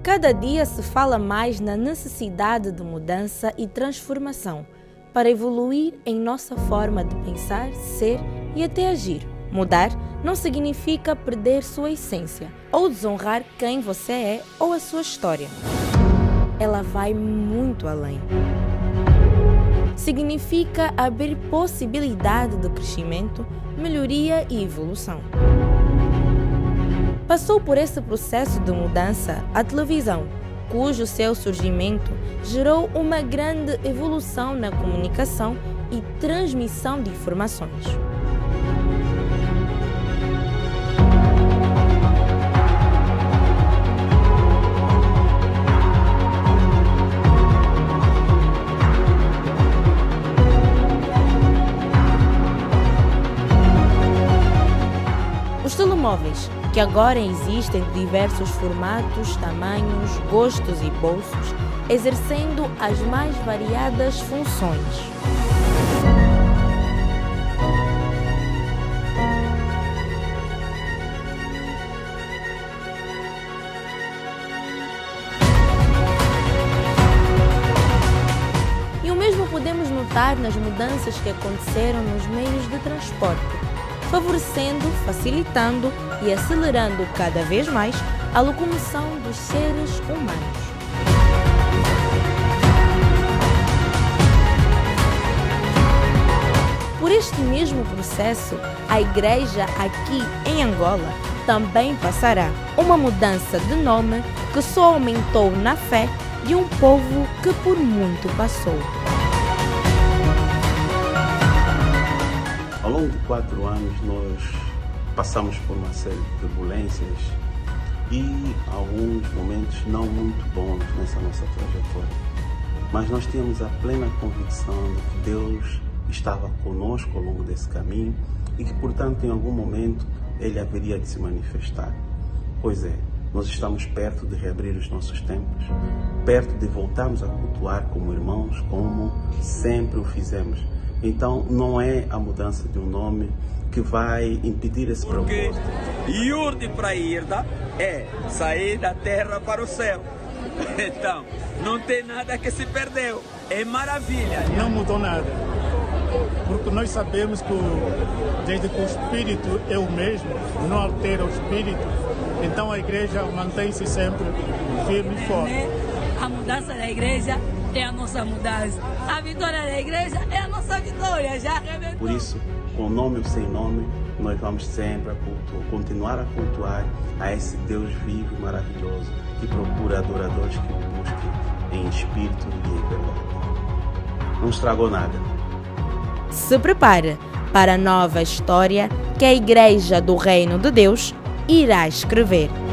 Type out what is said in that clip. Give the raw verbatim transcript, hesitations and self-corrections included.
Cada dia se fala mais na necessidade de mudança e transformação para evoluir em nossa forma de pensar, ser e até agir. Mudar não significa perder sua essência ou desonrar quem você é ou a sua história. Ela vai muito além. Significa abrir possibilidade de crescimento, melhoria e evolução. Passou por esse processo de mudança a televisão, cujo seu surgimento gerou uma grande evolução na comunicação e transmissão de informações. Os telemóveis, que agora existem de diversos formatos, tamanhos, gostos e bolsos, exercendo as mais variadas funções. E o mesmo podemos notar nas mudanças que aconteceram nos meios de transporte, favorecendo, facilitando e acelerando cada vez mais a locomoção dos seres humanos. Por este mesmo processo, a Igreja aqui em Angola também passará uma mudança de nome que só aumentou na fé de um povo que por muito passou. Ao longo de quatro anos nós passamos por uma série de turbulências e alguns momentos não muito bons nessa nossa trajetória. Mas nós tínhamos a plena convicção de que Deus estava conosco ao longo desse caminho e que, portanto, em algum momento Ele haveria de se manifestar. Pois é, nós estamos perto de reabrir os nossos templos, perto de voltarmos a cultuar como irmãos, como sempre o fizemos. Então, não é a mudança de um nome que vai impedir esse propósito. Yurdi para Irda é sair da terra para o céu. Então, não tem nada que se perdeu. É maravilha. Não mudou nada. Porque nós sabemos que desde que o Espírito é o mesmo, não altera o Espírito, então a Igreja mantém-se sempre firme e forte. A mudança da Igreja é a nossa mudança. A vitória da Igreja é a nossa vitória, já arrebentou. Por isso, com nome ou sem nome, nós vamos sempre a cultuar, continuar a cultuar a esse Deus vivo e maravilhoso que procura adoradores que o busquem em espírito e em verdade. Não estragou nada. Se prepare para a nova história que a Igreja do Reino de Deus irá escrever.